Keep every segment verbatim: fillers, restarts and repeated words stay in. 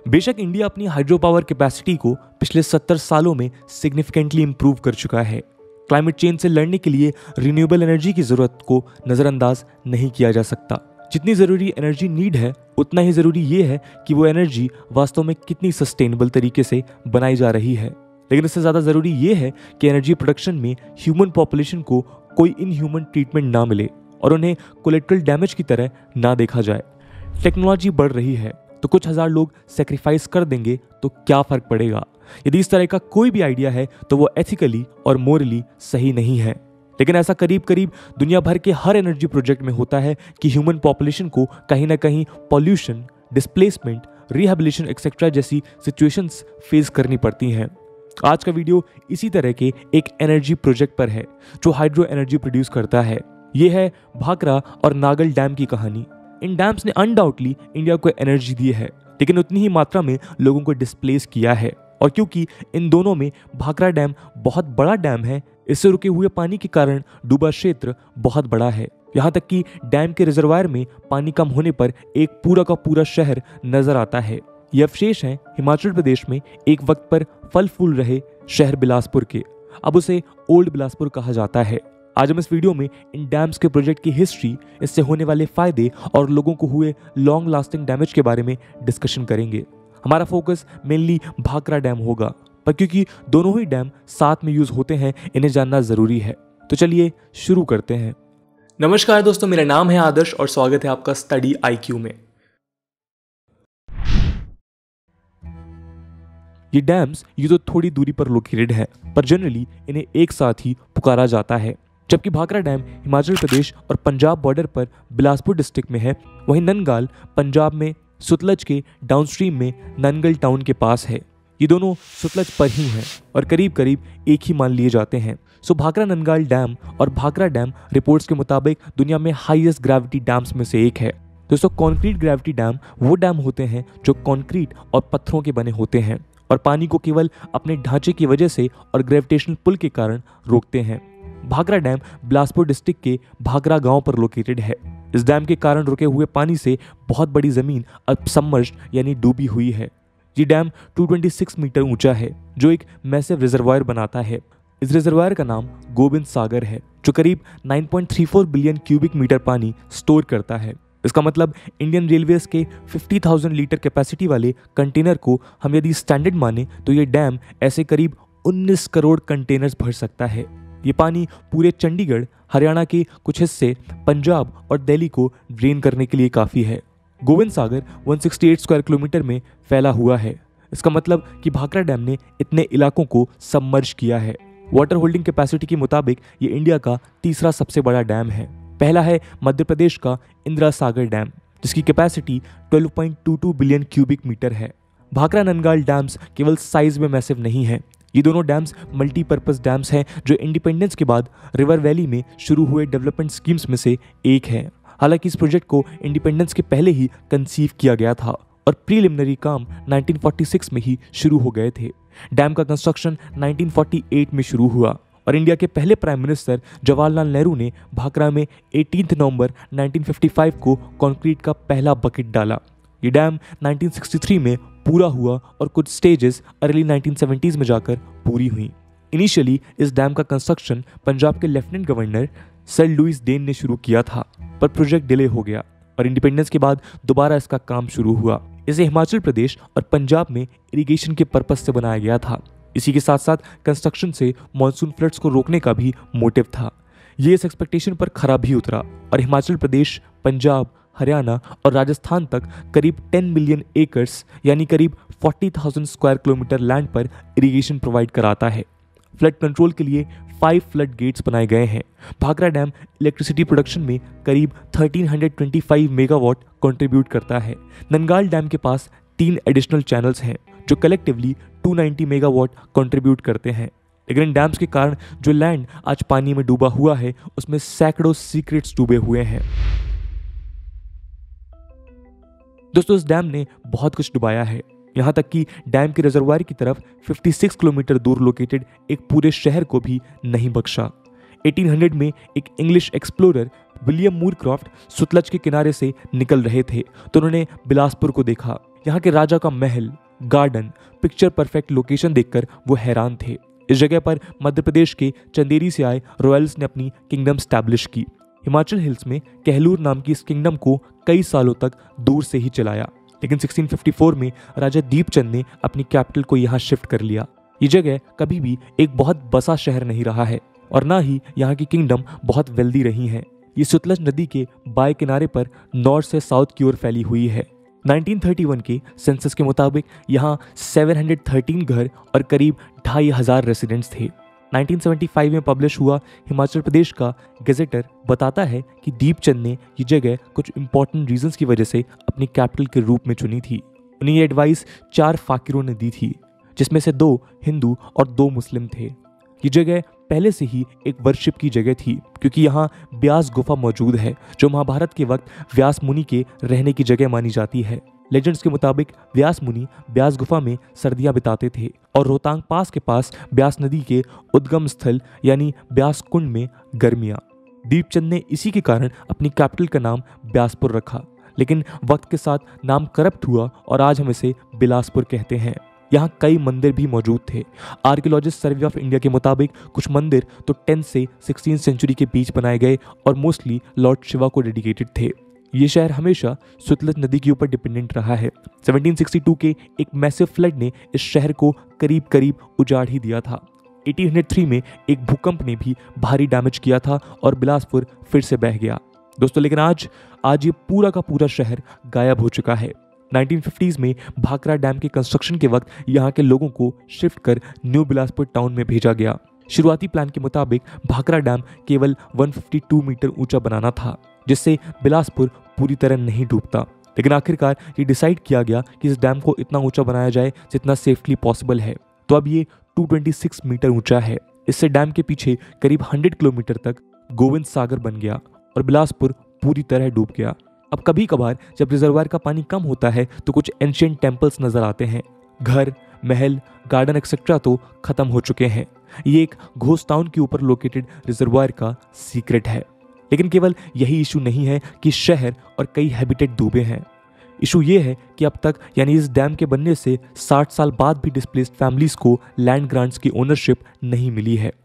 बेशक इंडिया अपनी hydro power capacity को पिछले सत्तर सालों में सिग्निफिकेंटली इंप्रूव कर चुका है। क्लाइमेट चेंज से लड़ने के लिए रिन्यूएबल एनर्जी की जरूरत को नजरअंदाज नहीं किया जा सकता। जितनी जरूरी एनर्जी नीड है, उतना ही जरूरी ये है कि वो एनर्जी वास्तव में कितनी सस्टेनेबल तरीके से बनाई जा रही है। लेकिन इससे ज्यादा जरूरी ये है कि एनर्जी प्रोडक्शन में ह्यूमन पॉपुलेशन को कोई इनह्यूमन ट्रीटमेंट ना मिले और उन्हें कोलेट्रल डैमेज की तरह ना देखा जाए। टेक्नोलॉजी बढ़ रही है तो कुछ हजार लोग सेक्रीफाइस कर देंगे तो क्या फर्क पड़ेगा। यदि इस तरह का कोई भी आइडिया है तो वो एथिकली और मोरली सही नहीं है। लेकिन ऐसा करीब करीब दुनिया भर के हर एनर्जी प्रोजेक्ट में होता है कि ह्यूमन पॉपुलेशन को कहीं ना कहीं पॉल्यूशन, डिस्प्लेसमेंट, रिहेबिलिटेशन एक्सेट्रा जैसी सिचुएशंस फेस करनी पड़ती हैं। आज का वीडियो इसी तरह के एक एनर्जी प्रोजेक्ट पर है जो हाइड्रो एनर्जी प्रोड्यूस करता है। ये है भाखरा और नागल डैम की कहानी। इन डैम्स ने अनडाउटली इंडिया को एनर्जी दी है, लेकिन उतनी ही मात्रा में लोगों को डिस्प्लेस किया है। और क्योंकि इन दोनों में भाखरा डैम बहुत बड़ा डैम है, इससे रुके हुए पानी के कारण डूबा क्षेत्र बहुत बड़ा है। यहाँ तक कि डैम के रिजर्वायर में पानी कम होने पर एक पूरा का पूरा शहर नजर आता है। ये अवशेष हैं हिमाचल प्रदेश में एक वक्त पर फल फूल रहे शहर बिलासपुर के। अब उसे ओल्ड बिलासपुर कहा जाता है। आज हम इस वीडियो में इन डैम्स के प्रोजेक्ट की हिस्ट्री, इससे होने वाले फायदे और लोगों को हुए लॉन्ग लास्टिंग डैमेज के बारे में डिस्कशन करेंगे। हमारा फोकस मेनली भाखरा डैम होगा, पर क्योंकि दोनों ही डैम साथ में यूज होते हैं, इन्हें जानना जरूरी है। तो चलिए शुरू करते हैं। नमस्कार दोस्तों, मेरा नाम है आदर्श और स्वागत है आपका स्टडी आई क्यू में। ये डैम्स ये तो थोड़ी दूरी पर लोकेटेड है, पर जनरली इन्हें एक साथ ही पुकारा जाता है। जबकि भाखरा डैम हिमाचल प्रदेश और पंजाब बॉर्डर पर बिलासपुर डिस्ट्रिक्ट में है, वहीं ननगाल पंजाब में सुतलज के डाउनस्ट्रीम में ननगल टाउन के पास है। ये दोनों सुतलज पर ही हैं और करीब करीब एक ही मान लिए जाते हैं। सो भाखरा ननगाल डैम और भाखरा डैम रिपोर्ट्स के मुताबिक दुनिया में हाईएस्ट ग्रेविटी डैम्स में से एक है। दोस्तों, कॉन्क्रीट ग्रेविटी डैम वो डैम होते हैं जो कॉन्क्रीट और पत्थरों के बने होते हैं और पानी को केवल अपने ढांचे की वजह से और ग्रेविटेशनल पुल के कारण रोकते हैं। भाखरा डैम बिलासपुर डिस्ट्रिक्ट के भाखरा गांव पर लोकेटेड है। इस डैम के कारण रुके हुए पानी से बहुत बड़ी जमीन अब सबमर्ज्ड यानी डूबी हुई है। ये डैम दो सौ छब्बीस मीटर ऊंचा है, जो एक मैसिव रिजर्वायर बनाता है। इस रिजर्वायर का नाम गोविंद सागर है, जो करीब नौ पॉइंट तीन चार बिलियन क्यूबिक मीटर पानी स्टोर करता है। इसका मतलब इंडियन रेलवेज के पचास हज़ार लीटर कैपेसिटी वाले कंटेनर को हम यदि स्टैंडर्ड माने तो ये डैम ऐसे करीब उन्नीस करोड़ कंटेनर्स भर सकता है। ये पानी पूरे चंडीगढ़, हरियाणा के कुछ हिस्से, पंजाब और दिल्ली को ड्रेन करने के लिए काफ़ी है। गोविंद सागर एक सौ अड़सठ स्क्वायर किलोमीटर में फैला हुआ है। इसका मतलब कि भाखरा डैम ने इतने इलाकों को सबमर्ज किया है। वाटर होल्डिंग कैपेसिटी के मुताबिक ये इंडिया का तीसरा सबसे बड़ा डैम है। पहला है मध्य प्रदेश का इंदिरा सागर डैम, जिसकी कैपेसिटी बारह पॉइंट दो दो बिलियन क्यूबिक मीटर है। भाखरा ननगाल डैम्स केवल साइज में मैसिव नहीं है, ये दोनों डैम्स मल्टीपर्पज डैम्स हैं जो इंडिपेंडेंस के बाद रिवर वैली में शुरू हुए डेवलपमेंट स्कीम्स में से एक है। हालांकि इस प्रोजेक्ट को इंडिपेंडेंस के पहले ही कंसीव किया गया था और प्रीलिमिनरी काम उन्नीस सौ छियालीस में ही शुरू हो गए थे। डैम का कंस्ट्रक्शन उन्नीस सौ अड़तालीस में शुरू हुआ और इंडिया के पहले प्राइम मिनिस्टर जवाहरलाल नेहरू ने भाखरा में अठारह नवंबर उन्नीस सौ पचपन को कंक्रीट का पहला बकेट डाला। ये डैम उन्नीस सौ तिरसठ में पूरा हुआ और कुछ स्टेजेस अर्ली नाइनटीन सेवेंटीज़ में जाकर पूरी हुई। इनिशियली इस डैम का कंस्ट्रक्शन पंजाब के lieutenant governor sir Louis Dane ने शुरू किया था, पर प्रोजेक्ट डिले हो गया और इंडिपेंडेंस के बाद दोबारा इसका काम शुरू हुआ। इसे हिमाचल प्रदेश और पंजाब में इरिगेशन के पर्पस से बनाया गया था। इसी के साथ साथ कंस्ट्रक्शन से मॉनसून फ्लड्स को रोकने का भी मोटिव था। ये इस एक्सपेक्टेशन पर खरा भी उतरा और हिमाचल प्रदेश, पंजाब, हरियाणा और राजस्थान तक करीब दस मिलियन एकर्स यानी करीब चालीस हज़ार स्क्वायर किलोमीटर लैंड पर इरिगेशन प्रोवाइड कराता है। फ्लड कंट्रोल के लिए फाइव फ्लड गेट्स बनाए गए हैं। भाखरा डैम इलेक्ट्रिसिटी प्रोडक्शन में करीब तेरह सौ पच्चीस मेगावाट कंट्रीब्यूट करता है। ननगाल डैम के पास तीन एडिशनल चैनल्स हैं जो कलेक्टिवली दो सौ नब्बे मेगावाट कंट्रीब्यूट करते हैं। लेकिन इन डैम्स के कारण जो लैंड आज पानी में डूबा हुआ है, उसमें सैकड़ों सीक्रेट्स डूबे हुए हैं। दोस्तों, इस डैम ने बहुत कुछ डुबाया है, यहाँ तक कि डैम के रिजर्वायर की तरफ छप्पन किलोमीटर दूर लोकेटेड एक पूरे शहर को भी नहीं बख्शा। अठारह सौ में एक English explorer William Moorcroft Sutlej के किनारे से निकल रहे थे तो उन्होंने बिलासपुर को देखा। यहाँ के राजा का महल, गार्डन, पिक्चर परफेक्ट लोकेशन देखकर वो हैरान थे। इस जगह पर मध्य प्रदेश के चंदेरी से आए रॉयल्स ने अपनी किंगडम स्टैब्लिश की। हिमाचल हिल्स में कहलूर नाम की इस किंगडम को कई सालों तक दूर से ही चलाया, लेकिन सोलह सौ चौवन में राजा दीपचंद ने अपनी कैपिटल को यहाँ शिफ्ट कर लिया। ये जगह कभी भी एक बहुत बसा शहर नहीं रहा है और ना ही यहाँ की किंगडम बहुत वेल्दी रही है। ये सतलज नदी के बाएं किनारे पर नॉर्थ से साउथ की ओर फैली हुई है। उन्नीस सौ इकतीस के सेंसस के मुताबिक यहाँ सात सौ तेरह घर और करीब ढाई हजार रेसिडेंट्स थे। उन्नीस सौ पचहत्तर में पब्लिश हुआ हिमाचल प्रदेश का गेजेटर बताता है कि दीपचंद ने ये जगह कुछ इंपॉर्टेंट रीजंस की वजह से अपनी कैपिटल के रूप में चुनी थी। उन्हें ये एडवाइस चार फाकिरों ने दी थी, जिसमें से दो हिंदू और दो मुस्लिम थे। ये जगह पहले से ही एक वर्शिप की जगह थी, क्योंकि यहाँ ब्यास गुफा मौजूद है, जो महाभारत के वक्त व्यास मुनि के रहने की जगह मानी जाती है। लेजेंड्स के मुताबिक व्यास मुनि ब्यास गुफा में सर्दियां बिताते थे और रोहतांग पास के पास ब्यास नदी के उद्गम स्थल यानी ब्यास कुंड में गर्मियां। दीपचंद ने इसी के कारण अपनी कैपिटल का नाम ब्यासपुर रखा, लेकिन वक्त के साथ नाम करप्ट हुआ और आज हम इसे बिलासपुर कहते हैं। यहाँ कई मंदिर भी मौजूद थे। आर्कियोलॉजिस्ट सर्वे ऑफ इंडिया के मुताबिक कुछ मंदिर तो टेंथ से सिक्सटीन सेंचुरी के बीच बनाए गए और मोस्टली लॉर्ड शिवा को डेडिकेटेड थे। ये शहर हमेशा सतलज नदी के ऊपर डिपेंडेंट रहा है। सत्रह सौ बासठ के एक मैसिव फ्लड ने इस शहर को करीब करीब उजाड़ ही दिया था। अठारह सौ तीन में एक भूकंप ने भी भारी डैमेज किया था और बिलासपुर फिर से बह गया। दोस्तों, लेकिन आज आज ये पूरा का पूरा शहर गायब हो चुका है। नाइनटीन फिफ्टीज़ में भाखरा डैम के कंस्ट्रक्शन के वक्त यहाँ के लोगों को शिफ्ट कर न्यू बिलासपुर टाउन में भेजा गया। शुरुआती प्लान के मुताबिक भाखरा डैम केवल एक सौ बावन मीटर ऊंचा बनाना था, जिससे बिलासपुर पूरी तरह नहीं डूबता। लेकिन आखिरकार ये डिसाइड किया गया कि इस डैम को इतना ऊंचा बनाया जाए जितना सेफली पॉसिबल है। तो अब ये दो सौ छब्बीस मीटर ऊंचा है। इससे डैम के पीछे करीब सौ किलोमीटर तक गोविंद सागर बन गया और बिलासपुर पूरी तरह डूब गया। अब कभी कभार जब रिजर्वायर का पानी कम होता है तो कुछ एंशिएंट टेम्पल्स नजर आते हैं। घर, महल, गार्डन एक्सेट्रा तो खत्म हो चुके हैं। ये एक घोस्ट टाउन के ऊपर लोकेटेड रिजर्वायर का सीक्रेट है। लेकिन केवल यही इशू नहीं है कि शहर और कई हैबिटेट डूबे हैं। इशू ये है कि अब तक यानी इस डैम के बनने से साठ साल बाद भी डिस्प्लेस्ड फैमिलीज को लैंड ग्रांट्स की ओनरशिप नहीं मिली है।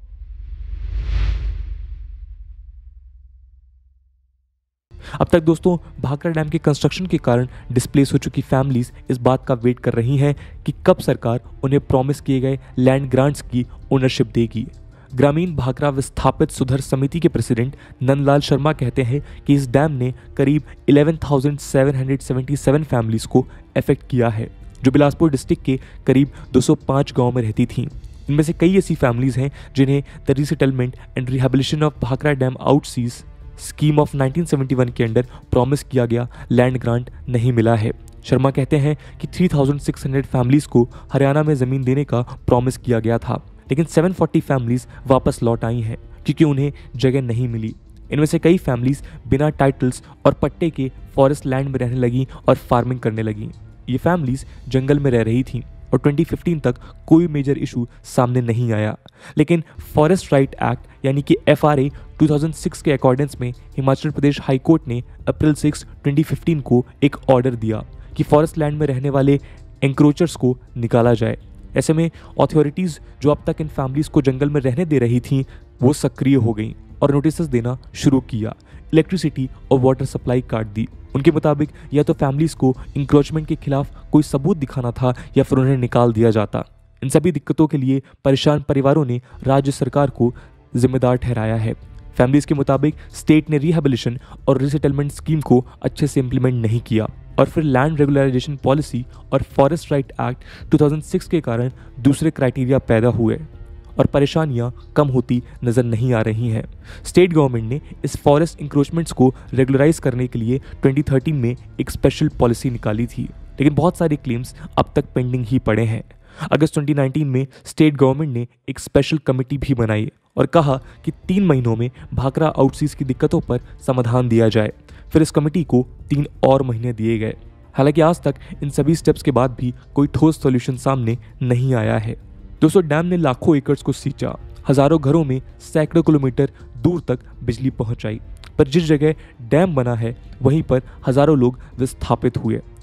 अब तक दोस्तों भाखरा डैम के कंस्ट्रक्शन के कारण डिस्प्लेस हो चुकी फैमिलीज इस बात का वेट कर रही हैं कि कब सरकार उन्हें प्रॉमिस किए गए लैंड ग्रांट्स की ओनरशिप देगी। ग्रामीण भाखरा विस्थापित सुधर समिति के प्रेसिडेंट नंदलाल शर्मा कहते हैं कि इस डैम ने करीब ग्यारह हज़ार सात सौ सतहत्तर फैमिलीज को अफेक्ट किया है, जो बिलासपुर डिस्ट्रिक्ट के करीब दो सौ पाँच गांव में रहती थीं। इनमें से कई ऐसी फैमिलीज हैं जिन्हें the resettlement and rehabilitation of Bhakra dam oustees scheme of उन्नीस सौ इकहत्तर के अंडर प्रॉमिस किया गया लैंड ग्रांट नहीं मिला है। शर्मा कहते हैं कि तीन हज़ार छह सौ फैमिलीज को हरियाणा में जमीन देने का प्रॉमिस किया गया था, लेकिन सात सौ चालीस फैमिलीज वापस लौट आई हैं क्योंकि उन्हें जगह नहीं मिली। इनमें से कई फैमिलीज बिना टाइटल्स और पट्टे के फॉरेस्ट लैंड में रहने लगी और फार्मिंग करने लगी। ये फैमिलीज जंगल में रह रही थीं और दो हज़ार पंद्रह तक कोई मेजर इशू सामने नहीं आया। लेकिन फॉरेस्ट राइट एक्ट यानी कि एफ आर ए दो हज़ार छह के अकॉर्डेंस में हिमाचल प्रदेश हाई कोर्ट ने अप्रैल छह, दो हज़ार पंद्रह को एक ऑर्डर दिया कि फॉरेस्ट लैंड में रहने वाले एंक्रोचर्स को निकाला जाए। ऐसे में अथॉरिटीज़ जो अब तक इन फैमिलीज को जंगल में रहने दे रही थीं वो सक्रिय हो गईं और नोटिस देना शुरू किया, इलेक्ट्रिसिटी और वाटर सप्लाई काट दी। उनके मुताबिक या तो फैमिलीज को इंक्रोचमेंट के खिलाफ कोई सबूत दिखाना था या फिर उन्हें निकाल दिया जाता। इन सभी दिक्कतों के लिए परेशान परिवारों ने राज्य सरकार को जिम्मेदार ठहराया है। फैमिलीज के मुताबिक स्टेट ने रिहेबिलिटेशन और रिसेटलमेंट स्कीम को अच्छे से इम्प्लीमेंट नहीं किया और फिर लैंड रेगुलराइजेशन पॉलिसी और फॉरेस्ट राइट एक्ट दो हज़ार छह के कारण दूसरे क्राइटेरिया पैदा हुए और परेशानियां कम होती नजर नहीं आ रही हैं। स्टेट गवर्नमेंट ने इस फॉरेस्ट इंक्रोचमेंट्स को रेगुलराइज करने के लिए दो हज़ार तेरह में एक स्पेशल पॉलिसी निकाली थी, लेकिन बहुत सारे क्लेम्स अब तक पेंडिंग ही पड़े हैं। अगस्त दो हज़ार उन्नीस में स्टेट गवर्नमेंट ने एक स्पेशल कमेटी भी बनाई और कहा कि तीन महीनों में भाखरा आउटसीज की दिक्कतों पर समाधान दिया जाए। फिर इस कमेटी को तीन और महीने दिए गए। हालांकि आज तक इन सभी स्टेप्स के बाद भी कोई ठोस सॉल्यूशन सामने नहीं आया है। दोस्तों, डैम ने लाखों एकर्स को सींचा, हजारों घरों में सैकड़ों किलोमीटर दूर तक बिजली पहुंचाई, पर जिस जगह डैम बना है वहीं पर हजारों लोग विस्थापित हुए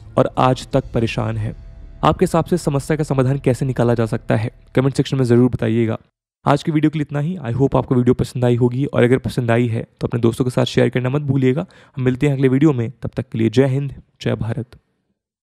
और आज तक परेशान है। आपके हिसाब से समस्या का समाधान कैसे निकाला जा सकता है, कमेंट सेक्शन में ज़रूर बताइएगा। आज की वीडियो के लिए इतना ही। आई होप आपको वीडियो पसंद आई होगी, और अगर पसंद आई है तो अपने दोस्तों के साथ शेयर करना मत भूलिएगा। हम मिलते हैं अगले वीडियो में, तब तक के लिए जय हिंद, जय भारत।